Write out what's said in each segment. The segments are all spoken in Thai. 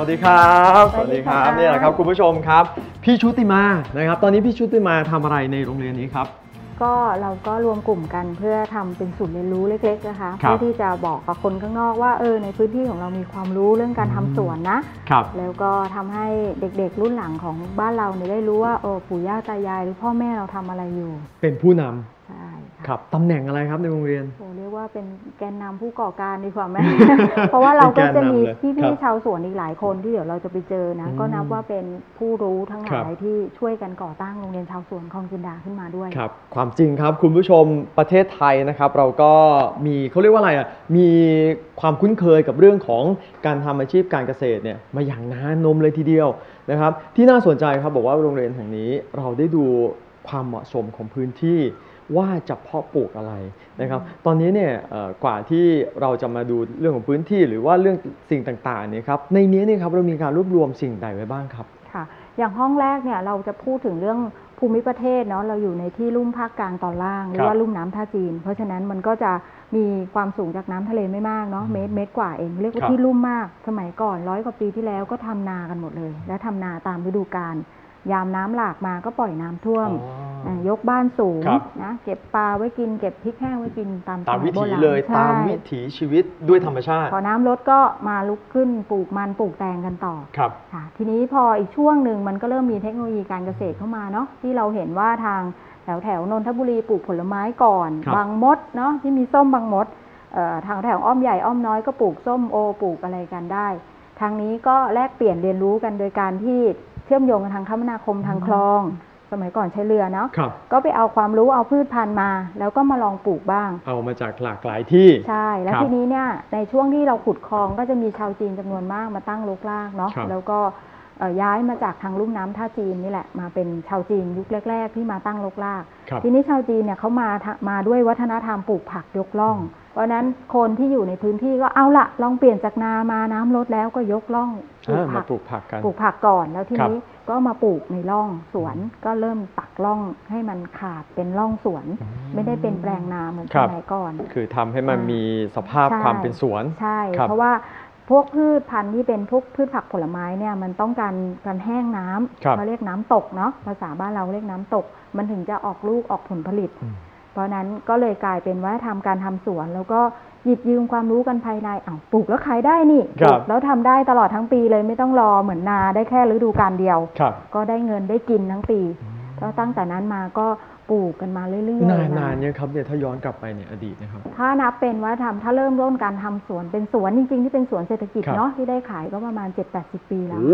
ดีครับสวัสดีครับนี่แหละครับคุณผู้ชมครับพี่ชุติมานะครับตอนนี้พี่ชุติมาทำอะไรในโรงเรียนนี้ครับก็เราก็รวมกลุ่มกันเพื่อทำเป็นศูนย์เรียนรู้เล็กๆนะคะเพื่อที่จะบอกกับคนข้างนอกว่าในพื้นที่ของเรามีความรู้เรื่องการทำสวนนะแล้วก็ทำให้เด็กๆรุ่นหลังของบ้านเราได้รู้ว่าปู่ย่าตายายหรือพ่อแม่เราทำอะไรอยู่เป็นผู้นำใช่ครับตำแหน่งอะไรครับในโรงเรียนเรียกว่าเป็นแกนนำผู้ก่อการดีกว่าไหม เพราะว่าเราก็จะมีพี่ๆชาวสวนอีกหลายคนที่เดี๋ยวเราจะไปเจอนะก็นับว่าเป็นผู้รู้ทั้งหลายที่ช่วยกันก่อตั้งโรงเรียนชาวสวนคลองจินดาขึ้นมาด้วยครับความจริงครับคุณผู้ชมประเทศไทยนะครับเราก็มีเขาเรียกว่าอะไรมีความคุ้นเคยกับเรื่องของการทำอาชีพการเกษตรเนี่ยมาอย่างนานนมเลยทีเดียวนะครับที่น่าสนใจครับบอกว่าโรงเรียนแห่งนี้เราได้ดูความเหมาะสมของพื้นที่ว่าจะเพาะปลูกอะไรนะครับตอนนี้เนี่ยกว่าที่เราจะมาดูเรื่องของพื้นที่หรือว่าเรื่องสิ่งต่างๆเนี่ยครับในนี้เนี่ยครับเรามีการรวบรวมสิ่งใดไว้บ้างครับค่ะอย่างห้องแรกเนี่ยเราจะพูดถึงเรื่องภูมิประเทศเนาะเราอยู่ในที่ลุ่มภาคกลางตอนล่างหรือว่าลุ่มน้ำท่าจีนเพราะฉะนั้นมันก็จะมีความสูงจากน้ำทะเลไม่มากเนาะเมตรกว่าเองเรียกว่าที่ลุ่มมากสมัยก่อน100 กว่าปีที่แล้วก็ทำนากันหมดเลยและทำนาตามฤดูกาลยามน้ำหลากมาก็ปล่อยน้ำท่วมยกบ้านสูงนะเก็บปลาไว้กินเก็บพริกแห้งไว้กินตามวิถีเลยตามวิถีชีวิตด้วยธรรมชาติพอน้ำลดก็มาลุกขึ้นปลูกมันปลูกแตงกันต่อครับทีนี้พออีกช่วงหนึ่งมันก็เริ่มมีเทคโนโลยีการเกษตรเข้ามาเนาะที่เราเห็นว่าทางแถวนนทบุรีปลูกผลไม้ก่อนบางมดเนาะที่มีส้มบางมดทางแถวอ้อมใหญ่อ้อมน้อยก็ปลูกส้มโอปลูกอะไรกันได้ทางนี้ก็แลกเปลี่ยนเรียนรู้กันโดยการที่เชื่อมโยงกันทางคมนาคมทางคลองสมัยก่อนใช้เรือเนาะก็ไปเอาความรู้เอาพืชพันธุ์มาแล้วก็มาลองปลูกบ้างเอามาจากหลากหลายที่ใช่แล้วทีนี้เนี่ยในช่วงที่เราขุดคลองก็จะมีชาวจีนจำนวนมากมาตั้งรกรากเนาะแล้วก็ย้ายมาจากทางลุ่มน้ำท่าจีนนี่แหละมาเป็นชาวจีนยุคแรกๆที่มาตั้งรกรากทีนี้ชาวจีนเนี่ยเขามาด้วยวัฒนธรรมปลูกผักยกล่องเพราะนั้นคนที่อยู่ในพื้นที่ก็เอาละลองเปลี่ยนจากนามาน้ำลดแล้วก็ยกล่องปลูกผักกันปลูกผักก่อนแล้วทีนี้ก็มาปลูกในร่องสวนก็เริ่มตักร่องให้มันขาดเป็นร่องสวนไม่ได้เป็นแปลงนาเหมือนสมัยก่อนคือทำให้มันมีสภาพความเป็นสวนใช่เพราะว่าพวกพืชพันธุ์ที่เป็นพวกพืชผักผลไม้เนี่ยมันต้องการแห้งน้ำเขาเรียกน้ำตกเนาะภาษาบ้านเราเรียกน้ำตกมันถึงจะออกลูกออกผลผลิตเพราะนั้นก็เลยกลายเป็นว่าทำการทำสวนแล้วก็หยิบยืมความรู้กันภายในปลูกแล้วขายได้นี่แล้วทำได้ตลอดทั้งปีเลยไม่ต้องรอเหมือนนาได้แค่ฤดูกาลเดียวก็ได้เงินได้กินทั้งปีแล้วตั้งแต่นั้นมาก็ปลูกกันมาเรื่อยๆนานเนี่ยครับเนี่ยถ้าย้อนกลับไปเนี่ยอดีตนะครับถ้านับเป็นว่าถ้าเริ่มต้นการทำสวนเป็นสวนจริงๆที่เป็นสวนเศรษฐกิจเนาะที่ได้ขายก็ประมาณ 7-80 ปีแล้ว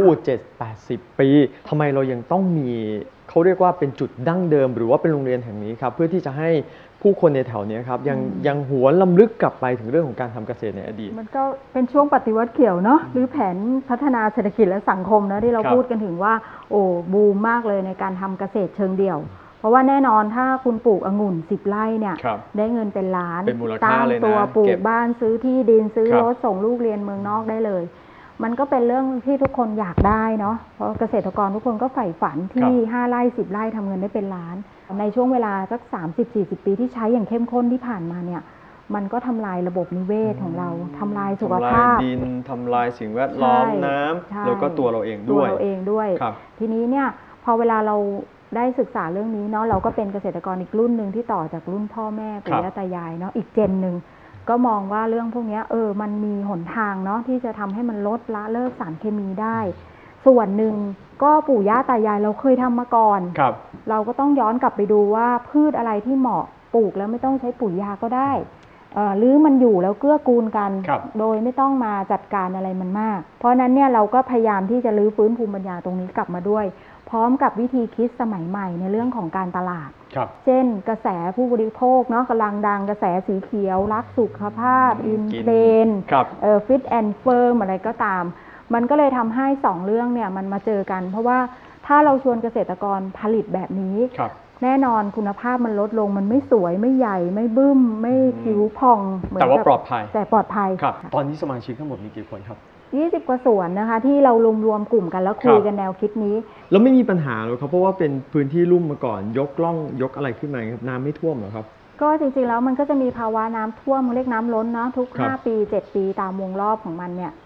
7-80 ปีทำไมเรายังต้องมีเขาเรียกว่าเป็นจุดดั้งเดิมหรือว่าเป็นโรงเรียนแห่งนี้ครับเพื่อที่จะให้ผู้คนในแถวนี้ครับยังหวนรำลึกกลับไปถึงเรื่องของการทำเกษตรในอดีตมันก็เป็นช่วงปฏิวัติเขียวเนาะหรือแผนพัฒนาเศรษฐกิจและสังคมนะที่เราพูดกันถึงว่าบูมมากเลยในการทำเกษตรเชิงเดี่ยวเพราะว่าแน่นอนถ้าคุณปลูกองุ่น10 ไร่เนี่ยได้เงินเป็นล้านตั้งตัวปลูกบ้านซื้อที่ดินซื้อรถส่งลูกเรียนเมืองนอกได้เลยมันก็เป็นเรื่องที่ทุกคนอยากได้เนาะเพราะเกษตรกรทุกคนก็ใฝ่ฝันที่5 ไร่10 ไร่ทำเงินได้เป็นล้านในช่วงเวลาสัก30-40 ปีที่ใช้อย่างเข้มข้นที่ผ่านมาเนี่ยมันก็ทำลายระบบนิเวศของเราทำลายสุขภาพดินทำลายสิ่งแวดล้อมน้ำแล้วก็ตัวเราเองด้วยทีนี้เนี่ยพอเวลาเราได้ศึกษาเรื่องนี้เนาะเราก็เป็นเกษตรกรอีกรุ่นหนึ่งที่ต่อจากรุ่นพ่อแม่ปู่ย่าตายายเนาะอีกเจนหนึ่งก็มองว่าเรื่องพวกนี้มันมีหนทางเนาะที่จะทำให้มันลดละเลิกสารเคมีได้ส่วนหนึ่งก็ปู่ย่าตายายเราเคยทำมาก่อนเราก็ต้องย้อนกลับไปดูว่าพืชอะไรที่เหมาะปลูกแล้วไม่ต้องใช้ปุ๋ยยาก็ได้หรือมันอยู่แล้วเกื้อกูลกันโดยไม่ต้องมาจัดการอะไรมันมากเพราะนั้นเนี่ยเราก็พยายามที่จะรื้อฟื้นภูมิปัญญาตรงนี้กลับมาด้วยพร้อมกับวิธีคิดสมัยใหม่ในเรื่องของการตลาดเช่นกระแสผู้บริโภคเนาะกำลังดังกระแสสีเขียวรักสุขภาพอินเทรนด์ฟิตแอนด์เฟิร์มอะไรก็ตามมันก็เลยทำให้2 เรื่องเนี่ยมันมาเจอกันเพราะว่าถ้าเราชวนเกษตรกรผลิตแบบนี้แน่นอนคุณภาพมันลดลงมันไม่สวยไม่ใหญ่ไม่บึ้มไม่ผิวพองแต่ว่าปลอดภัยตอนนี้สมาชิกทั้งหมดมีกี่คนครับ 20 กว่าสวนนะคะที่เรารวมกลุ่มกันแล้วคุยกันแนวคิดนี้แล้วไม่มีปัญหาหรอกครับเพราะว่าเป็นพื้นที่ลุ่มมาก่อนยกล่องยกอะไรขึ้นมาครับน้ำไม่ท่วมหรอครับก็จริงๆแล้วมันก็จะมีภาวะน้ำท่วมเรียกน้ำล้นเนาะทุก5 ปี 7 ปีตามวงรอบของมันเนี่ย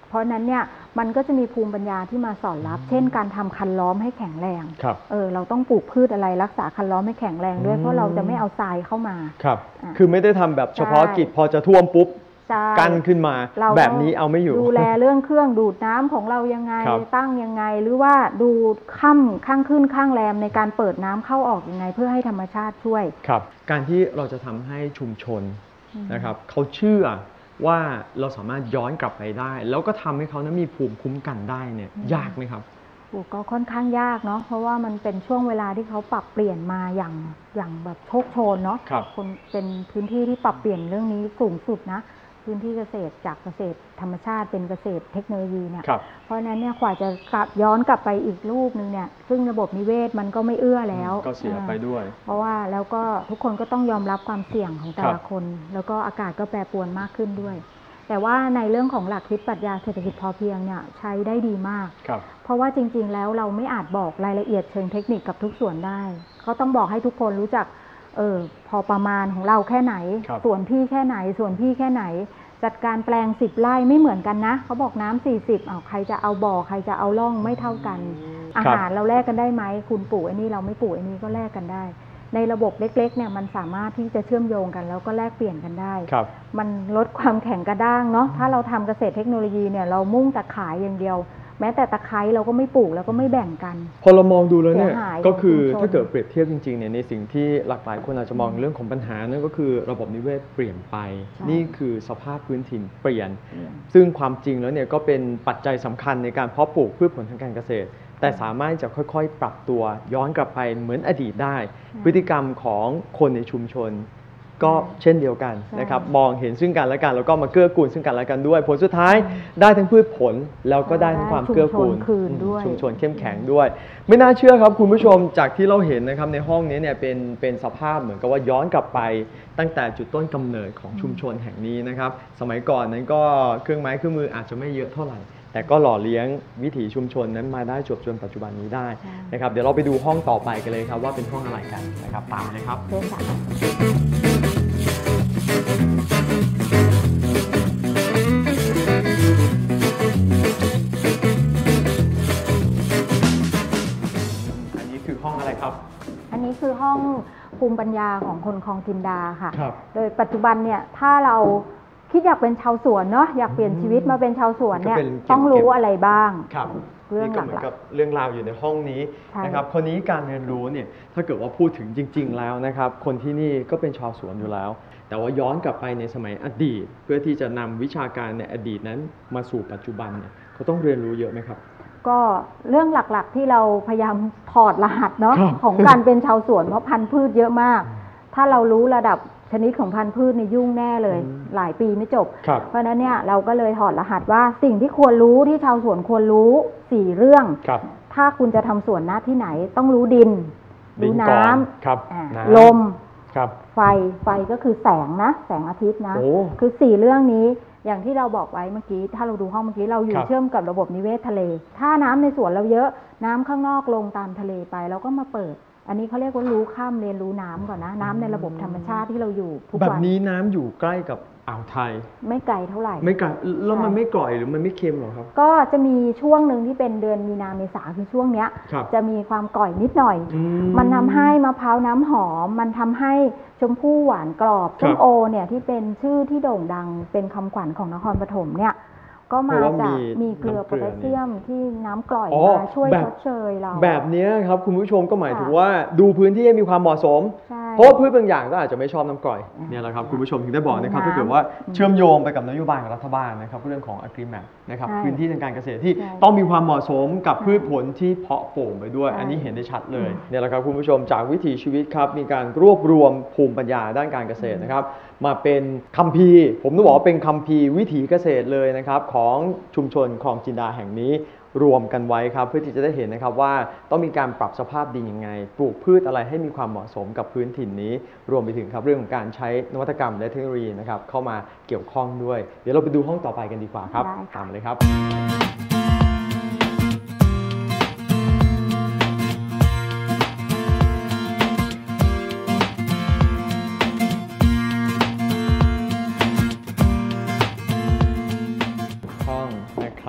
เพราะนั้นเนี่ยมันก็จะมีภูมิปัญญาที่มาสอนรับ เช่นการทำคันล้อมให้แข็งแรงเราต้องปลูกพืชอะไรรักษาคันล้อมให้แข็งแรงด้วยเพราะเราจะไม่เอาทรายเข้ามาครับคือไม่ได้ทำแบบเฉพาะกิจพอจะท่วมปุ๊บกั้นขึ้นมาแบบนี้เอาไม่อยู่ดูแลเรื่องเครื่องดูดน้ำของเรายังไงตั้งยังไงหรือว่าดูข้างขึ้นข้างแรมในการเปิดน้ำเข้าออกยังไงเพื่อให้ธรรมชาติช่วยครับการที่เราจะทำให้ชุมชนนะครับเขาเชื่อว่าเราสามารถย้อนกลับไปได้แล้วก็ทำให้เขานั้นมีภูมิคุ้มกันได้เนี่ยยากไหมครับก็ค่อนข้างยากเนาะเพราะว่ามันเป็นช่วงเวลาที่เขาปรับเปลี่ยนมาอย่างแบบโชคโชนเนาะคนเป็นพื้นที่ที่ปรับเปลี่ยนเรื่องนี้สูงสุดนะพื้นที่เกษตรจากเกษตรธรรมชาติเป็นเกษตรเทคโนโลยีเนี่ยเพราะนั้นเนี่ยกว่าจะย้อนกลับไปอีกรูปนึงเนี่ยซึ่งระบบนิเวศมันก็ไม่เอื้อแล้วก็เสียไปด้วยเพราะว่าแล้วก็ทุกคนก็ต้องยอมรับความเสี่ยงของแต่ละคนแล้วก็อากาศก็แปรปรวนมากขึ้นด้วยแต่ว่าในเรื่องของหลักคิดปรัชญาเศรษฐกิจพอเพียงเนี่ยใช้ได้ดีมากเพราะว่าจริงๆแล้วเราไม่อาจบอกรายละเอียดเชิงเทคนิคกับทุกส่วนได้ก็ต้องบอกให้ทุกคนรู้จักพอประมาณของเราแค่ไหนส่วนพี่แค่ไหนส่วนพี่แค่ไหนจัดการแปลง10 ไร่ไม่เหมือนกันนะเขาบอกน้ำ40ใครจะเอาบ่อใครจะเอาร่องไม่เท่ากันอาหารเราแลกกันได้ไหมคุณปลูกอันนี้เราไม่ปลูกอันนี้ก็แลกกันได้ในระบบเล็กๆเนี่ยมันสามารถที่จะเชื่อมโยงกันแล้วก็แลกเปลี่ยนกันได้มันลดความแข็งกระด้างเนาะถ้าเราทำเกษตรเทคโนโลยีเนี่ยเรามุ่งแต่ขายอย่างเดียวแม้แต่ตะไคร้เราก็ไม่ปลูกแล้วก็ไม่แบ่งกันพอเรามองดูแล้วเนี่ยก็คือถ้าเกิดเปรียบเทียบจริงๆเนี่ยในสิ่งที่หลากหลายคนอาจจะมองเรื่องของปัญหานั่นก็คือระบบนิเวศเปลี่ยนไปนี่คือสภาพพื้นถิ่นเปลี่ยนซึ่งความจริงแล้วเนี่ยก็เป็นปัจจัยสำคัญในการเพาะปลูกพืชผลทางการเกษตรแต่สามารถจะค่อยๆปรับตัวย้อนกลับไปเหมือนอดีตได้พฤติกรรมของคนในชุมชนก็เช่นเดียวกันนะครับมองเห็นซึ่งกันและกันแล้วก็มาเกื้อกูลซึ่งกันและกันด้วยผลสุดท้ายได้ทั้งพืชผลแล้วก็ได้ทั้งความเกื้อกูลชุมชนเข้มแข็งด้วยไม่น่าเชื่อครับคุณผู้ชมจากที่เราเห็นนะครับในห้องนี้เนี่ยเป็นสภาพเหมือนกับว่าย้อนกลับไปตั้งแต่จุดต้นกำเนิดของชุมชนแห่งนี้นะครับสมัยก่อนนั้นก็เครื่องไม้เครื่องมืออาจจะไม่เยอะเท่าไหร่แต่ก็หล่อเลี้ยงวิถีชุมชนนั้นมาได้จนปัจจุบันนี้ได้นะครับเดี๋ยวเราไปดูห้องต่อไปกันเลยครับว่าเป็นห้องอะไรกันนะครับตามเลยครับอันนี้คือห้องอะไรครับอันนี้คือห้องภูมิปัญญาของคนคลองจินดาค่ะโดยปัจจุบันเนี่ยถ้าเราคิดอยากเป็นชาวสวนเนาะอยากเปลี่ยนชีวิตมาเป็นชาวสวนเนี่ยต้องรู้อะไรบ้างเรื่องหลักกับเรื่องราวอยู่ในห้องนี้นะครับคนนี้การเรียนรู้เนี่ยถ้าเกิดว่าพูดถึงจริงๆแล้วนะครับคนที่นี่ก็เป็นชาวสวนอยู่แล้วแต่ว่าย้อนกลับไปในสมัยอดีตเพื่อที่จะนำวิชาการในอดีตนั้นมาสู่ปัจจุบันเนี่ยเขาต้องเรียนรู้เยอะไหมครับก็เรื่องหลักๆที่เราพยายามถอดรหัสเนาะของการเป็นชาวสวนเพราะพันธุ์พืชเยอะมากถ้าเรารู้ระดับชนิดของพันธุ์พืชในยุ่งแน่เลยหลายปีไม่จบเพราะนั้นเนี่ยเราก็เลยถอดรหัสว่าสิ่งที่ควรรู้ที่ชาวสวนควรรู้4เรื่องถ้าคุณจะทำสวนที่ไหนต้องรู้ดินรู้น้ำลมไฟก็คือแสงนะแสงอาทิตย์นะคือ4เรื่องนี้อย่างที่เราบอกไว้เมื่อกี้ถ้าเราดูห้องเมื่อกี้เราอยู่เชื่อมกับระบบนิเวศทะเลถ้าน้ำในสวนเราเยอะน้ำข้างนอกลงตามทะเลไปเราก็มาเปิดอันนี้เขาเรียกว่ารู้ข้ามเรียนรู้น้ำก่อนนะน้ำในระบบธรรมชาติที่เราอยู่ทุกวันแบบนี้น้ำอยู่ใกล้กับอ่าวไทยไม่ไกลเท่าไหร่ไม่ไกลแล้วมันไม่กร่อยหรือมันไม่เค็มหรอครับก็จะมีช่วงหนึ่งที่เป็นเดือนมีนาเมษาคือช่วงเนี้ยจะมีความกร่อยนิดหน่อยมันทำให้มะพร้าวน้ำหอมมันทำให้ชมพู่หวานกรอบส้มโอเนี่ยที่เป็นชื่อที่โด่งดังเป็นคำขวัญของนครปฐมเนี่ยก็มาจากมีเกลือโพแทสเซียมที่น้ำกร่อยมาช่วยชดเชยเราแบบนี้ครับคุณผู้ชมก็หมายถึงว่าดูพื้นที่ให้มีความเหมาะสมเพราะว่าพืชบางอย่างก็อาจจะไม่ชอบน้ำกร่อยเนี่ยแหละครับคุณผู้ชมถึงได้บอกนะครับถ้าเกิดว่าเชื่อมโยงไปกับนโยบายของรัฐบาลนะครับเรื่องของ Agreement นะครับพื้นที่ทางการเกษตรที่ต้องมีความเหมาะสมกับพืชผลที่เพาะปลูกไปด้วยอันนี้เห็นได้ชัดเลยเนี่ยแหละครับคุณผู้ชมจากวิถีชีวิตครับมีการรวบรวมภูมิปัญญาด้านการเกษตรนะครับมาเป็นคัมภีร์ผมต้องบอกว่าเป็นคัมภีร์วิถีเกษตรเลยนะครับของชุมชนคลองจินดาแห่งนี้รวมกันไว้ครับเพื่อที่จะได้เห็นนะครับว่าต้องมีการปรับสภาพดินยังไงปลูกพืชอะไรให้มีความเหมาะสมกับพื้นถิ่นนี้รวมไปถึงครับเรื่องของการใช้นวัตกรรมและเทคโนโลยีนะครับเข้ามาเกี่ยวข้องด้วยเดี๋ยวเราไปดูห้องต่อไปกันดีกว่าครับตามมาเลยครับค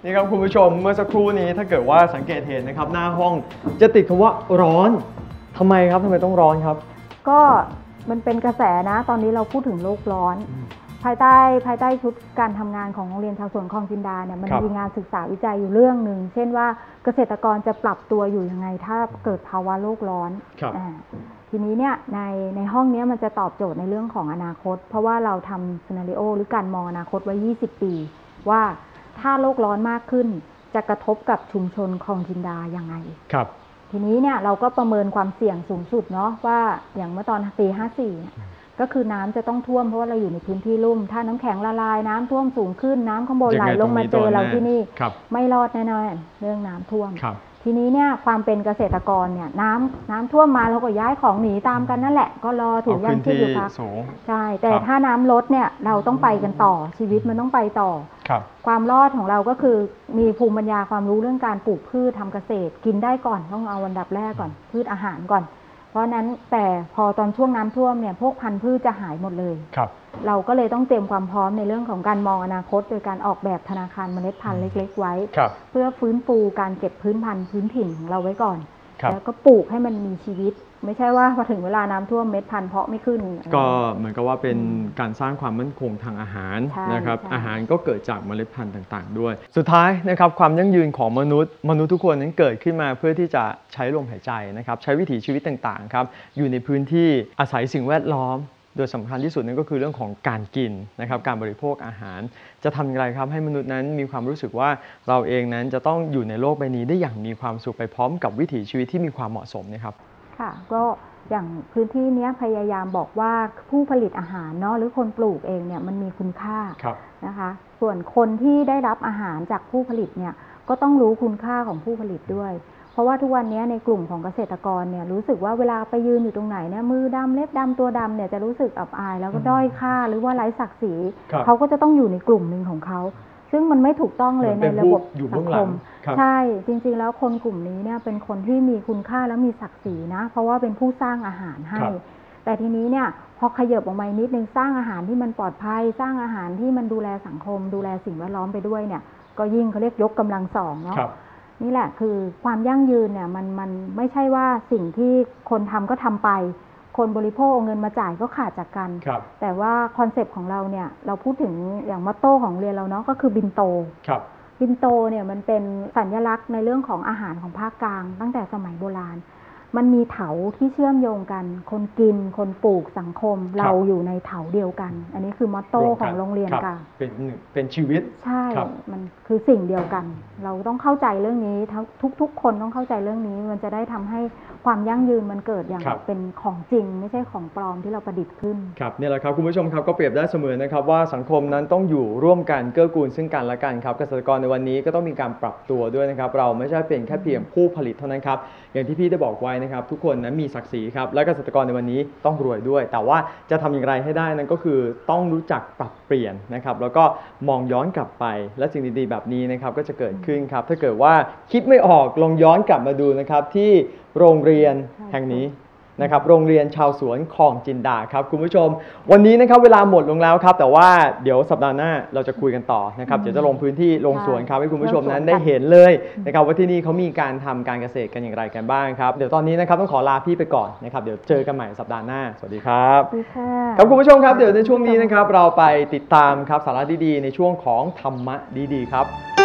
นี่ครับคุณผู้ชมเมื่อสักครู่นี้ถ้าเกิดว่าสังเกตเห็นนะครับหน้าห้องจะติดคำว่าร้อนทำไมครับทำไมต้องร้อนครับก็มันเป็นกระแสนะตอนนี้เราพูดถึงโลกร้อนภายใต้ชุดการทำงานของโรงเรียนชาวสวนคลองจินดาเนี่ยมันมีงานศึกษาวิจัยอยู่เรื่องหนึ่งเช่นว่าเกษตรกรจะปรับตัวอยู่ยังไงถ้าเกิดภาวะโลกร้อนทีนี้เนี่ยในห้องนี้มันจะตอบโจทย์ในเรื่องของอนาคตเพราะว่าเราทำซีนาริโอหรือการมองอนาคตไว้20 ปีว่าถ้าโลกร้อนมากขึ้นจะกระทบกับชุมชนคลองจินดายังไงครับทีนี้เนี่ยเราก็ประเมินความเสี่ยงสูงสุดเนาะว่าอย่างเมื่อตอนปี54เนี่ยก็คือน้ำจะต้องท่วมเพราะว่าเราอยู่ในพื้นที่ลุ่มถ้าน้ำแข็งละลายน้ำท่วมสูงขึ้นน้ำข้างบนไหลลงมาเจอเราที่นี่ไม่รอดแน่นอนเรื่องน้ำท่วมทีนี้เนี่ยความเป็นเกษตรกรเนี่ยน้ำท่วมมาเราก็ย้ายของหนีตามกันนั่นแหละก็รอถุงยางชีพอยู่ครับใช่แต่ถ้าน้ำลดเนี่ยเราต้องไปกันต่อชีวิตมันต้องไปต่อความรอดของเราก็คือมีภูมิปัญญาความรู้เรื่องการปลูกพืชทำเกษตรกินได้ก่อนต้องเอาอันดับแรกก่อนพืชอาหารก่อนเพราะนั้นแต่พอตอนช่วงน้ำท่วมเนี่ยพวกพันธุ์พืชจะหายหมดเลยเราก็เลยต้องเตรียมความพร้อมในเรื่องของการมองอนาคตโดยการออกแบบธนาคารเมล็ดพันธุ์เล็กๆไว้เพื่อฟื้นฟูการเก็บพื้นพันธุ์พื้นถิ่นของเราไว้ก่อนแล้วก็ปลูกให้มันมีชีวิตไม่ใช่ว่าพอถึงเวลาน้ำท่วมเม็ดพันธุ์เพาะไม่ขึ้นก็เหมือนกับว่าเป็นการสร้างความมั่นคงทางอาหารนะครับอาหารก็เกิดจากเมล็ดพันธุ์ต่างๆด้วยสุดท้ายนะครับความยั่งยืนของมนุษย์ทุกคนนั้นเกิดขึ้นมาเพื่อที่จะใช้ลมหายใจนะครับใช้วิถีชีวิตต่างๆครับอยู่ในพื้นที่อาศัยสิ่งแวดล้อมโดยสำคัญที่สุดนั่นก็คือเรื่องของการกินนะครับการบริโภคอาหารจะทำอย่างไรครับให้มนุษย์นั้นมีความรู้สึกว่าเราเองนั้นจะต้องอยู่ในโลกใบนี้ได้อย่างมีความสุขไปพร้อมกับวิถีชีวิตที่มีความเหมาะสมนะครับค่ะก็อย่างพื้นที่นี้พยายามบอกว่าผู้ผลิตอาหารเนาะหรือคนปลูกเองเนี่ยมันมีคุณค่านะคะส่วนคนที่ได้รับอาหารจากผู้ผลิตเนี่ยก็ต้องรู้คุณค่าของผู้ผลิตด้วยเพราะว่าทุกวันนี้ในกลุ่มของเกษตรกรเนี่ยรู้สึกว่าเวลาไปยืนอยู่ตรงไหนเนี่ยมือดำเล็บดำตัวดำเนี่ยจะรู้สึกอับอายแล้วก็ด้อยค่าหรือว่าไร้ศักดิ์ศรีเขาก็จะต้องอยู่ในกลุ่มหนึ่งของเขาซึ่งมันไม่ถูกต้องเลยในระบบสังคมใช่จริงๆแล้วคนกลุ่มนี้เนี่ยเป็นคนที่มีคุณค่าและมีศักดิ์ศรีนะเพราะว่าเป็นผู้สร้างอาหารให้แต่ทีนี้เนี่ยพอขยับออกมานิดนึงสร้างอาหารที่มันปลอดภัยสร้างอาหารที่มันดูแลสังคมดูแลสิ่งแวดล้อมไปด้วยเนี่ยก็ยิ่งเขาเรียกยกกำลังสองเนาะนี่แหละคือความยั่งยืนเนี่ยมันไม่ใช่ว่าสิ่งที่คนทำก็ทำไปคนบริโภคเอาเงินมาจ่ายก็ขาดจากกันแต่ว่าคอนเซปต์ของเราเนี่ยเราพูดถึงอย่างมอตโต้ของเรียนเราเนาะก็คือบินโตบินโตเนี่ยมันเป็นสัญลักษณ์ในเรื่องของอาหารของภาคกลางตั้งแต่สมัยโบราณมันมีเถาที่เชื่อมโยงกันคนกินคนปลูกสังคมเราอยู่ในเถาเดียวกันอันนี้คือมอตโต้ของโรงเรียนค่ะเป็นชีวิตใช่มันคือสิ่งเดียวกันเราต้องเข้าใจเรื่องนี้ทุกคนต้องเข้าใจเรื่องนี้มันจะได้ทำให้ความยั่งยืนมันเกิดอย่างเป็นของจริงไม่ใช่ของปลอมที่เราประดิษฐ์ขึ้นครับนี่แหละครับคุณผู้ชมครับก็เปรียบได้เสมอนะครับว่าสังคมนั้นต้องอยู่ร่วมกันเกื้อกูลซึ่งกันและกันครับเกษตรกรในวันนี้ก็ต้องมีการปรับตัวด้วยนะครับเราไม่ใช่เป็นแค่เพียงผู้ผลิตเท่านั้นครับอย่างที่พี่ได้บอกไว้นะครับทุกคนนั้นมีศักดิ์ศรีครับและเกษตรกรในวันนี้ต้องรวยด้วยแต่ว่าจะทำอย่างไรให้ได้นั้นก็คือต้องรู้จักปรับเปลี่ยนนะครับแล้วก็มองย้อนกลับไปและสิ่งดีๆแบบนี้นะครับก็จะเกิดขึ้นครับถ้าเกิดว่าคิดไม่ออกลองย้อนกลับมาดูนะครับที่โรงเรียนแห่งนี้นะครับโรงเรียนชาวสวนคลองจินดาครับคุณผู้ชมวันนี้นะครับเวลาหมดลงแล้วครับแต่ว่าเดี๋ยวสัปดาห์หน้าเราจะคุยกันต่อนะครับเดี๋ยวจะลงพื้นที่ลงสวนครับให้คุณผู้ชมนั้นได้เห็นเลยนะครับว่าที่นี่เขามีการทำการเกษตรกันอย่างไรกันบ้างครับเดี๋ยวตอนนี้นะครับต้องขอลาพี่ไปก่อนนะครับเดี๋ยวเจอกันใหม่สัปดาห์หน้าสวัสดีครับครับคุณผู้ชมครับเดี๋ยวในช่วงนี้นะครับเราไปติดตามครับสาระดีๆในช่วงของธรรมะดีๆครับ